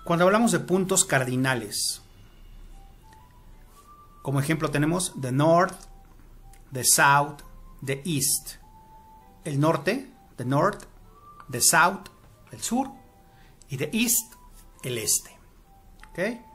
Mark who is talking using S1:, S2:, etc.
S1: Cuando hablamos de puntos cardinales, como ejemplo tenemos the north, the south, the east. El norte, the north, the south, el sur, y the east, el este. ¿Ok?